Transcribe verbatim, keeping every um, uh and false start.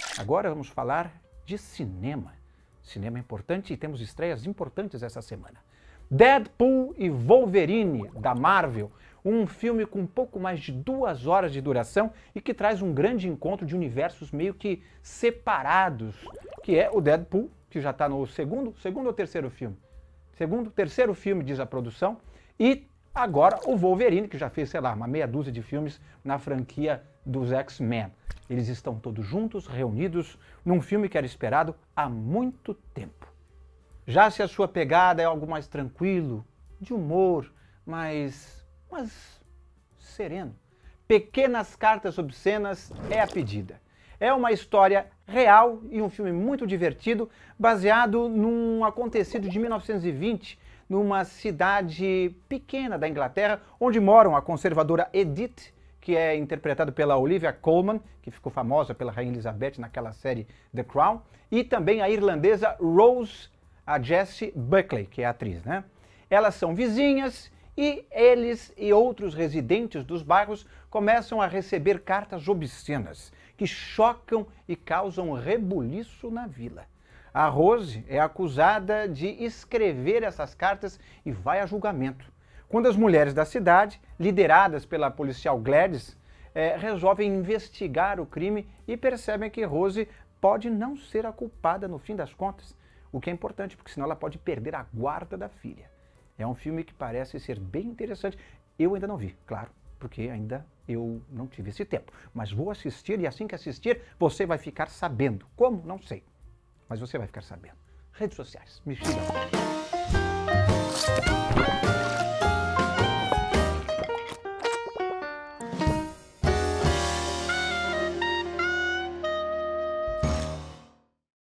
Agora vamos falar de cinema. Cinema é importante e temos estreias importantes essa semana. Deadpool e Wolverine, da Marvel, um filme com pouco mais de duas horas de duração e que traz um grande encontro de universos meio que separados, que é o Deadpool, que já está no segundo, segundo ou terceiro filme? Segundo, terceiro filme, diz a produção, e agora o Wolverine, que já fez, sei lá, uma meia dúzia de filmes na franquia dos X-Men. Eles estão todos juntos, reunidos, num filme que era esperado há muito tempo. Já se a sua pegada é algo mais tranquilo, de humor, mais, mais sereno, Pequenas Cartas Obscenas é a pedida. É uma história real e um filme muito divertido, baseado num acontecido de mil novecentos e vinte, numa cidade pequena da Inglaterra, onde moram a conservadora Edith, que é interpretada pela Olivia Colman, que ficou famosa pela Rainha Elizabeth naquela série The Crown, e também a irlandesa Rose, a Jessie Buckley, que é a atriz, né? Elas são vizinhas e eles e outros residentes dos bairros começam a receber cartas obscenas, que chocam e causam rebuliço na vila. A Rose é acusada de escrever essas cartas e vai a julgamento. Quando as mulheres da cidade, lideradas pela policial Gladys, é, resolvem investigar o crime e percebem que Rose pode não ser a culpada no fim das contas, o que é importante, porque senão ela pode perder a guarda da filha. É um filme que parece ser bem interessante. Eu ainda não vi, claro, porque ainda eu não tive esse tempo. Mas vou assistir e assim que assistir, você vai ficar sabendo. Como? Não sei. Mas você vai ficar sabendo. Redes sociais, me sigam.